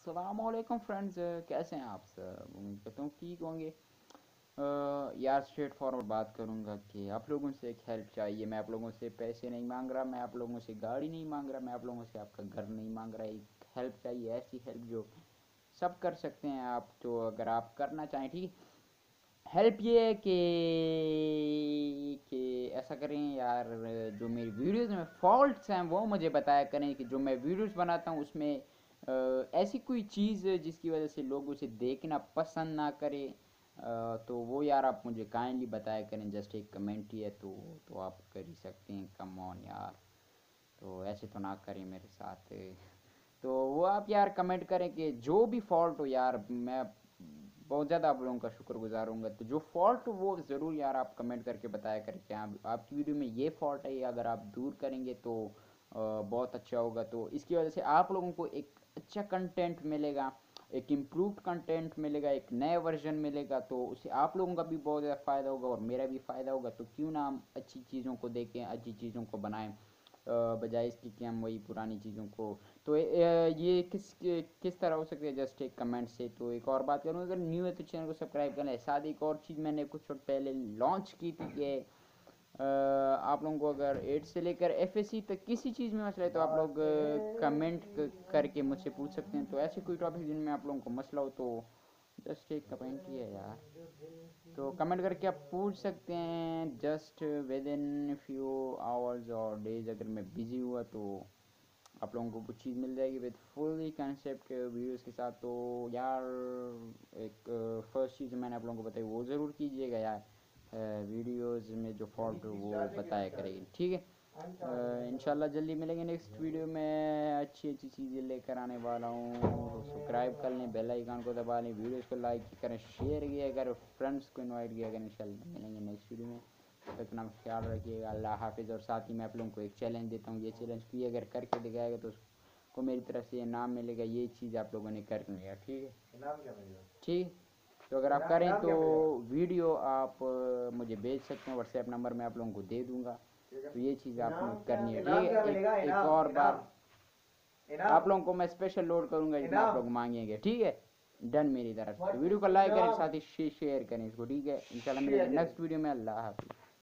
अस्सलामुअलैकुम फ्रेंड्स, कैसे हैं आप सब? उम्मीद करता हूँ ठीक होंगे। यार स्ट्रेट फॉरवर्ड बात करूँगा कि आप लोगों से एक हेल्प चाहिए। मैं आप लोगों से पैसे नहीं मांग रहा, मैं आप लोगों से गाड़ी नहीं मांग रहा, मैं आप लोगों से आपका घर नहीं मांग रहा। एक हेल्प चाहिए, ऐसी हेल्प जो सब कर सकते हैं आप। तो अगर आप करना चाहें, ठीक है। हेल्प ये है कि ऐसा करें यार, जो मेरी वीडियोस में फॉल्ट्स हैं वो मुझे बताया करें। कि जो मैं वीडियोस बनाता हूँ उसमें ऐसी कोई चीज़ जिसकी वजह से लोग उसे देखना पसंद ना करें, तो वो यार आप मुझे काइंडली बताया करें। जस्ट एक कमेंट ही है तो आप कर ही सकते हैं। कम ऑन यार, तो ऐसे तो ना करें मेरे साथ। तो वो आप यार कमेंट करें कि जो भी फॉल्ट हो यार, मैं बहुत ज़्यादा आप लोगों का शुक्रगुजार हूँगा। तो जो फॉल्ट वो ज़रूर यार आप कमेंट करके बताया करें कि आपकी वीडियो में ये फॉल्ट है, ये अगर आप दूर करेंगे तो बहुत अच्छा होगा। तो इसकी वजह से आप लोगों को एक अच्छा कंटेंट मिलेगा, एक इम्प्रूव्ड कंटेंट मिलेगा, एक नया वर्जन मिलेगा। तो उससे आप लोगों का भी बहुत ज़्यादा फ़ायदा होगा और मेरा भी फ़ायदा होगा। तो क्यों ना हम अच्छी चीज़ों को देखें, अच्छी चीज़ों को बनाएं, बजाय इसके कि हम वही पुरानी चीज़ों को। तो ये किस तरह हो सकता है? जस्ट एक कमेंट से। तो एक और बात करूँ, अगर न्यू है तो चैनल को सब्सक्राइब करना है। साथ ही एक और चीज़ मैंने कुछ वक्त पहले लॉन्च की थी कि आप लोगों को अगर 8 से लेकर FSC तक किसी चीज़ में मसला है तो आप लोग कमेंट करके मुझसे पूछ सकते हैं। तो ऐसे कोई टॉपिक जिनमें आप लोगों को मसला हो तो जस्ट एक कमेंट ही है यार, तो कमेंट करके आप पूछ सकते हैं। Just with in few hours और डेज अगर मैं बिज़ी हुआ तो आप लोगों को कुछ चीज़ मिल जाएगी विद फुली कंसेप्ट के वीडियोस के साथ। तो यार एक फर्स्ट चीज़ मैंने आप लोगों को बताई वो ज़रूर कीजिएगा यार। वीडियोस में जो फॉल्ट वो बताया करेगी, ठीक है। इंशाल्लाह जल्दी मिलेंगे नेक्स्ट वीडियो में। अच्छी अच्छी चीज़ें लेकर आने वाला हूँ। तो सब्सक्राइब कर लें, बेल आइकन को दबा लें, वीडियोस को लाइक करें, शेयर किया करें, फ्रेंड्स को इनवाइट किया करें। इंशाल्लाह मिलेंगे नेक्स्ट वीडियो में। अपना ख्याल रखिएगा। अल्लाह हाफिज़। और साथ ही मैं आप लोगों को एक चैलेंज देता हूँ, ये चैलेंज कोई अगर करके दिखाएगा तो उसको मेरी तरफ से इनाम मिलेगा। ये चीज़ आप लोगों ने करनी है, ठीक है। इनाम क्या मिलेगा? ठीक। तो अगर आप करें तो वीडियो आप मुझे भेज सकते हैं, व्हाट्सएप नंबर मैं आप लोगों को दे दूंगा। तो ये चीज़ आपने करनी है, ठीक है। एक और बात, आप लोगों को मैं स्पेशल लोड करूंगा जितना आप लोग मांगेंगे, ठीक है। डन मेरी तरफ से। वीडियो को लाइक करें, साथ ही शेयर करें इसको, ठीक है। इंशाल्लाह मिलेंगे नेक्स्ट वीडियो में। अल्लाह हाफिज़।